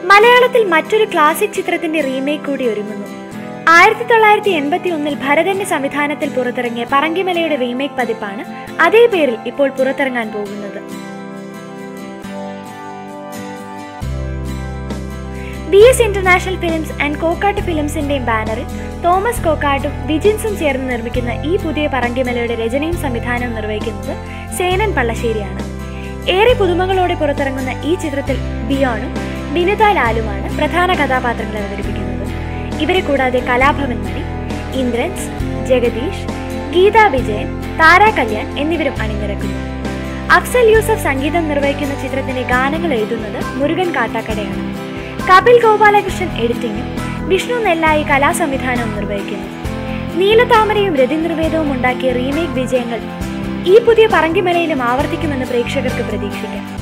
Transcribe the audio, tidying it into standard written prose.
മലയാളത്തിൽ മറ്റൊരു ക്ലാസിക് ചിത്രത്തിന്റെ റീമേക്ക് കൂടി ഒരുങ്ങുന്നു. 1981 ഭരതന്റെ സംവിധാനത്തിൽ പുറത്തിറങ്ങിയ പറങ്കിമലയുടെ റീമേക്ക് പതിപ്പാണ് അതേ പേരിൽ ഇപ്പോൾ പുറത്തിറങ്ങാൻ പോകുന്നത്. BS international films and Kokkatt ഫിലിംസിന്റെയും ബാനറിൽ തോമസ് കോക്കാട്ടും വിജിൻസും ചേർന്ന് നിർമ്മിക്കുന്ന ഈ പുതിയ പറങ്കിമലയുടെ രചനയും സംവിധാനവും നിർവഹിക്കുന്നത് സേനൻ പള്ളശ്ശേരിയാണ്. ഏറെ പുതുമകളോടെ പുറത്തിറങ്ങുന്ന ഈ ചിത്രത്തിൽ ബിയോണും വിനിത ലാലുമാണ് പ്രധാന കഥാപാത്രങ്ങൾ അവതരിപ്പിക്കുന്നത്. ഇവരെ കൂടാതെ കലാഭവൻ മണി, ഇന്ദ്രൻസ്, ജഗദീഷ്, ഗീതാ വിജയൻ, താര കല്യാൺ എന്നിവരും അണിനിരക്കുന്നു. അഫ്സൽ യൂസഫ് സംഗീതം നിർവഹിക്കുന്ന ചിത്രത്തിന്റെ ഗാനങ്ങൾ എഴുതുന്നത് മുരുകൻ കാട്ടാക്കടയാണ്. കപിൽ ഗോപാലകൃഷ്ണൻ എഡിറ്റിംഗും വിഷ്ണു നെല്ലായി കലാസംവിധാനവും നിർവഹിക്കുന്നു. നീലതാമരയും രതിനിർവേദവും ഉണ്ടാക്കിയ റീമേക്ക് വിജയങ്ങൾ ഈ പുതിയ പറങ്കിമലയിലും ആവർത്തിക്കുമെന്ന് പ്രേക്ഷകർക്ക് പ്രതീക്ഷിക്കാം.